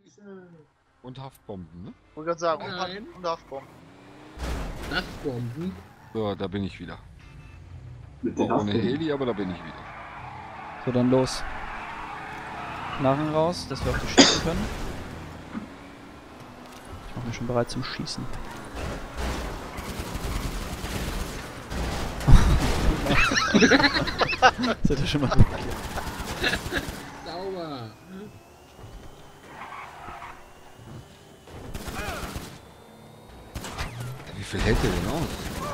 Und Haftbomben, ne? Ich wollte gerade sagen, Nein. und Haftbomben. Nachtbomben. So, da bin ich wieder. Mit der Ohne Haftbombe. Heli, aber da bin ich wieder. So, dann los. Knarren raus, dass wir auf die schießen können. Ich mache mich schon bereit zum Schießen. Das hat ja schon mal blockiert. Sauber. Ja, wie viel hält der denn aus?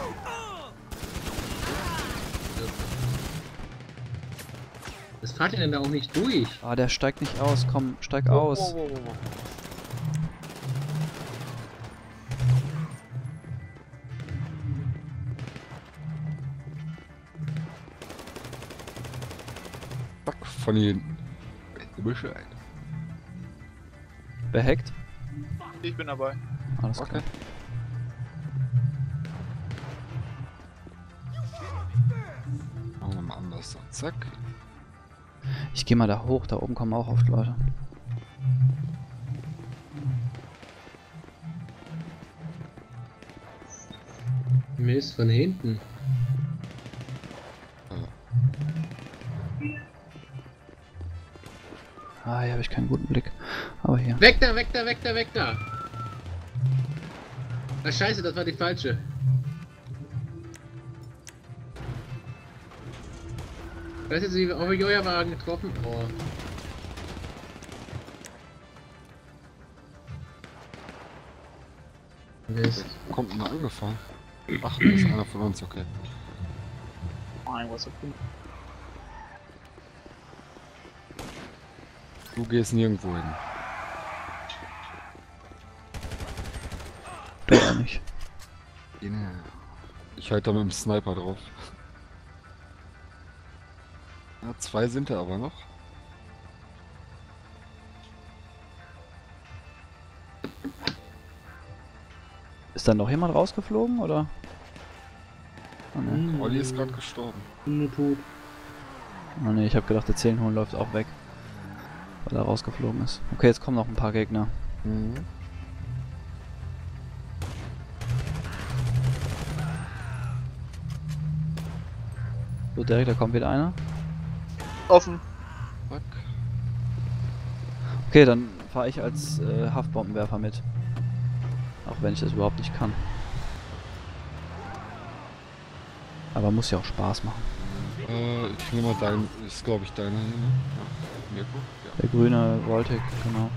Was fahrt ihr denn da auch nicht durch? Ah, der steigt nicht aus. Komm, steig Wow, aus. wow, wow, wow. Zack, von hier hinten. Bescheid. Behackt? Ich bin dabei. Alles Okay. klar. Machen wir mal anders. So, zack. Ich gehe mal da hoch. Da oben kommen auch oft Leute. Mist, von hinten. Ah, hier habe ich keinen guten Blick. Aber hier. Weg da, weg da, weg da, weg da! Ah, scheiße, das war die falsche. Da ist jetzt die Joja-Wagen getroffen. Oh. Mist. Kommt einer angefahren. Ach, da ist einer von uns, okay. Nein, was so cool. Du gehst nirgendwo hin. Du auch nicht. Ich halte da mit dem Sniper drauf. Ja, zwei sind da aber noch. Ist da noch jemand rausgeflogen, oder? Oh ne, Olli ist gerade gestorben. Bin nur tot. oh, ne, ich habe gedacht, der Zählenhuhn läuft auch weg. Weil er rausgeflogen ist. Okay, jetzt kommen noch ein paar Gegner. Mhm. So, Derek, da kommt wieder einer. Offen. Zack. Okay, dann fahre ich als Haftbombenwerfer mit. Auch wenn ich das überhaupt nicht kann. Aber muss ja auch Spaß machen. Ich nehme mal dein, ist glaube ich deine hier, ne? Ja, Mirko? Ja. Der grüne Voltic, genau.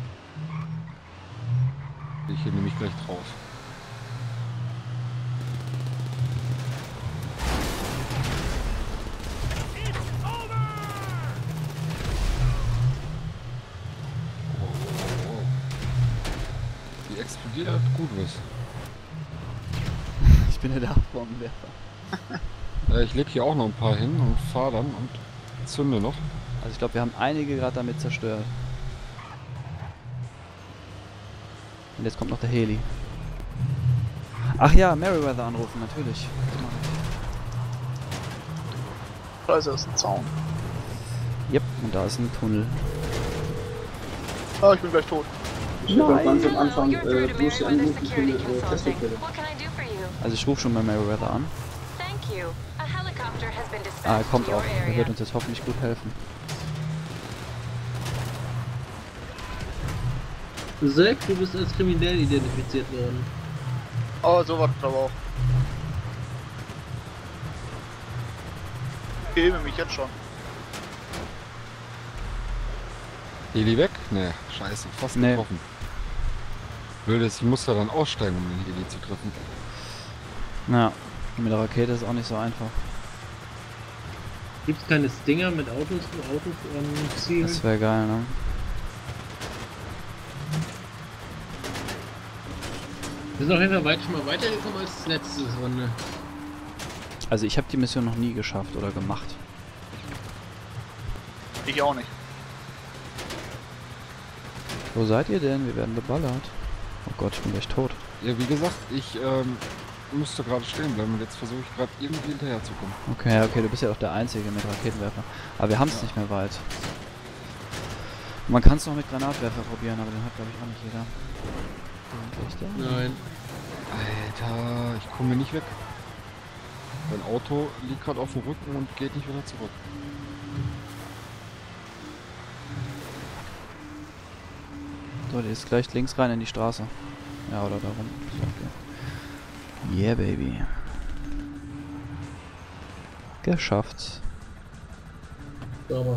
Ich hier nehme ich gleich drauf. Die explodiert gut was. Ich bin ja der Haftbombenwerfer. Ich leg hier auch noch ein paar hin und fahr dann und zünde noch. Also ich glaube, wir haben einige gerade damit zerstört. Und jetzt kommt noch der Heli. Ach ja, Merryweather anrufen, natürlich. Scheiße, das ist ein Zaun. Yep, und da ist ein Tunnel. Ah, ich bin gleich tot. Ich habe Nein. ganz am Anfang You're through to bloß die Meriwether Anrufe für Security eine Consulting. Teststelle. What can I do for you? Also ich rufe schon mal Merryweather an. Thank you. A helicopter has been Ah, er dispatched kommt to your auch. Er area. wird uns jetzt hoffentlich gut helfen. Zack, du bist als kriminell identifiziert worden. Oh, so war das aber auch. Ich filme mich jetzt schon. Heli weg? Ne, scheiße, fast Nee. getroffen. Blödes, ich muss da dann aussteigen, um den Heli zu treffen. Ja, mit der Rakete ist auch nicht so einfach. Gibt's keine Stinger mit Autos zielen? Das wäre geil, ne? Wir sind auf jeden Fall schon mal weitergekommen als letzte Runde. Also ich habe die Mission noch nie geschafft oder gemacht. Ich auch nicht. Wo seid ihr denn? Wir werden geballert. Oh Gott, ich bin gleich tot. Ja, wie gesagt, ich müsste gerade stehen bleiben und jetzt versuche ich gerade irgendwie hinterher zu kommen. Okay, okay, du bist ja doch der Einzige mit Raketenwerfer. Aber wir haben es nicht mehr weit. Man kann es noch mit Granatwerfer probieren, aber den hat glaube ich auch nicht jeder. Eigentlich, der? Nein. Alter, ich komme nicht weg. Mein Auto liegt gerade auf dem Rücken und geht nicht wieder zurück. So, der ist gleich links rein in die Straße. Ja, oder da rum. Ist okay. Yeah, baby. Geschafft. Sauber.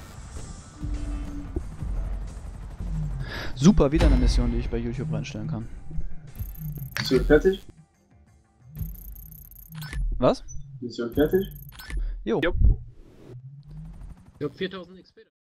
Super, wieder eine Mission, die ich bei YouTube reinstellen kann. Mission fertig? Was? Mission fertig? Jo. Ich hab 4000 XP.